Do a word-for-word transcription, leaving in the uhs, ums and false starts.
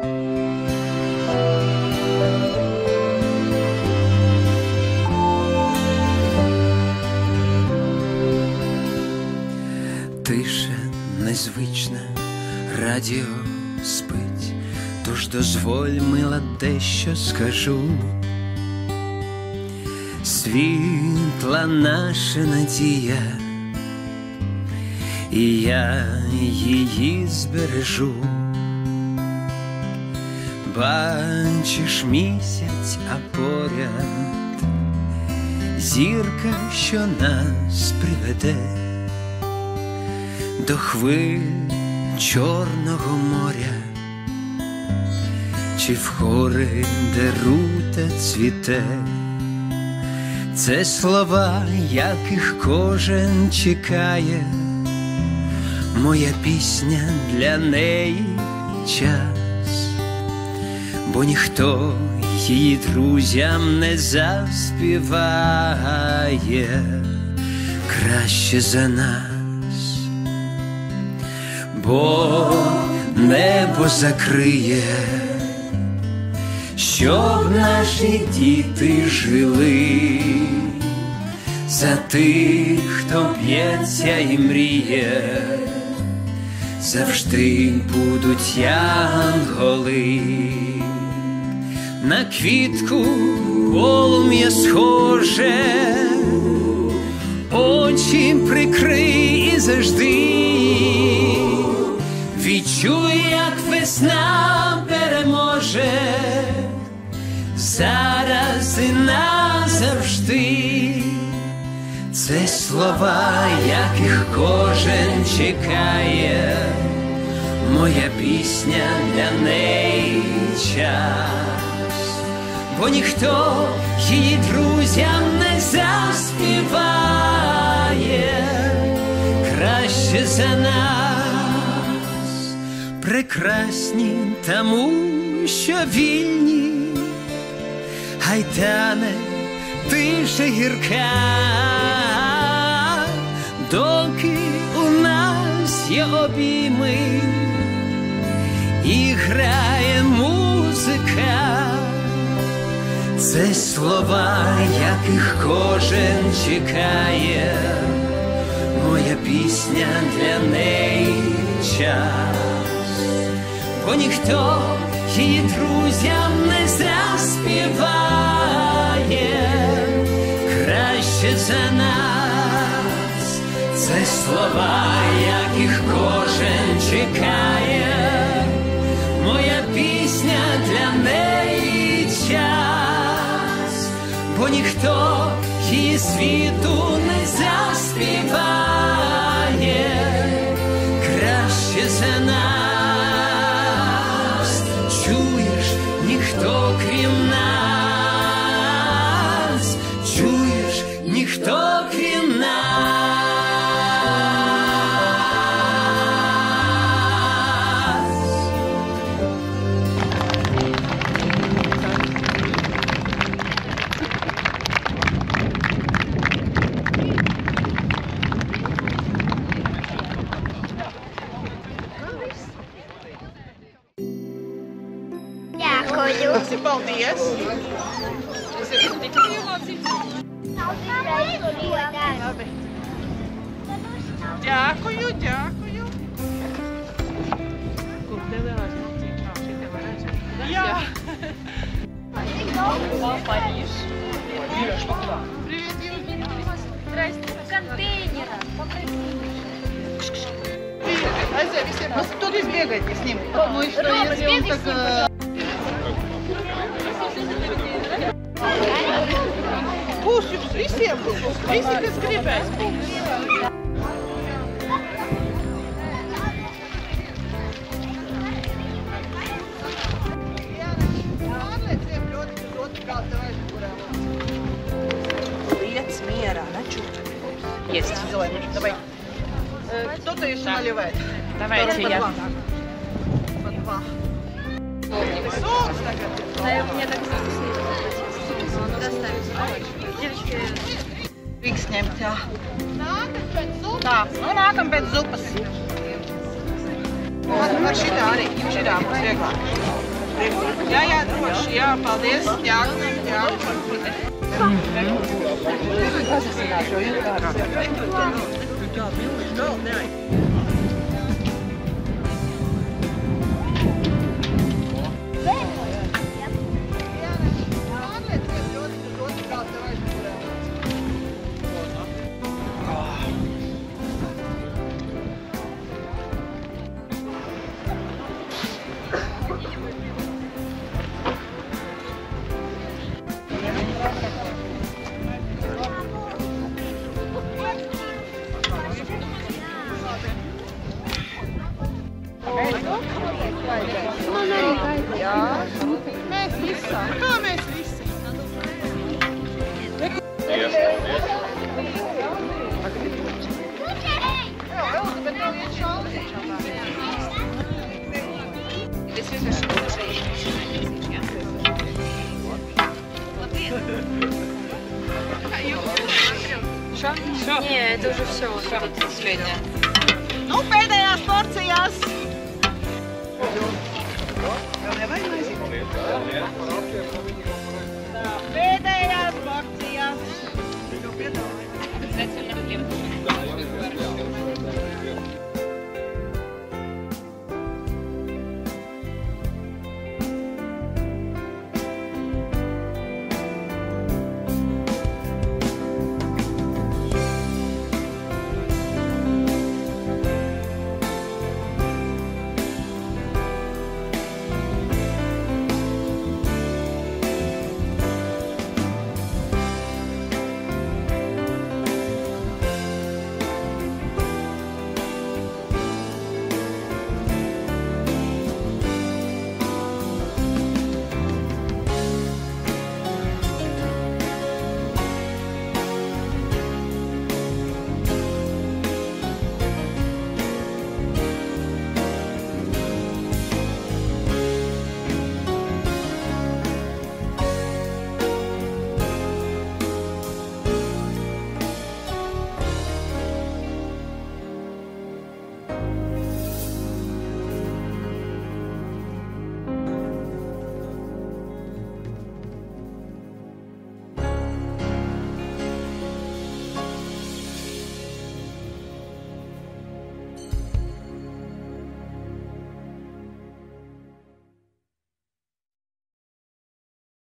Тиша незвична, радіо спить, тож дозволь, мила, дещо скажу. Світла наша надія, і я її збережу. Бачиш місяць, а поряд зірка, що нас приведе до хвиль Чорного моря, чи в гори, де рута цвіте. Це слова, яких кожен чекає, моя пісня для неї час, бо ніхто її друзям не заспіває краще за нас. Бо небо закриє, щоб наші діти жили, за тих, хто б'ється і мріє, завжди будуть янголи. На квітку полум'я схоже, очі прикрий і завжди відчуй, як весна переможе, зараз і назавжди. Це слова, яких кожен чекає, моя пісня для неї час, бо ніхто її друзям не заспіває краще за нас. Прекрасні тому, що вільні, гайдане тиша гірка, доки у нас є обійми і грає музика. Це слова, яких кожен чекає, моя пісня для неї час, бо ніхто її друзям не заспіває краще за нас. Це слова, яких кожен чекає, моя пісня для неї час, бо ніхто її світу не заспіває краще за нас. Чуєш, ніхто крім нас, чуєш, ніхто крім нас. Dākoju. Paldies! Tas ir tikai iemācīts. Labi. Ďākoju, ďākoju. Kur tev vēlēs mācīt? Nā, šitie var redzēt. Jā! Париж. Привет, что туда? Привет, Юля. Здрасте. Контейнера. Айза, висит. Ну, тут избегайте с ним. Ну и что, если он так... Būs jums visiem, visi, kas gribēs būs. Pārlieciem ļoti uz otru galdu, tev aizkurām. Liec mierā, начуть. Есть. Давай. Кто-то еще наливает. Давайте я. По два. Соус tagad. Да, у меня так Девочки. Rīks ņemt, jā. Nākam pēc zupas? Tā, nu nākam pēc zupas. Var šitā arī, šitā mums vieglāk. Jā, jā, droši, jā, paldies, jā, jā. Jā, mēs visi. Kā mēs visi? Не, это уже все, вот тут последнее. Nu, pēdējās porcijās. Pēdējās porcijās.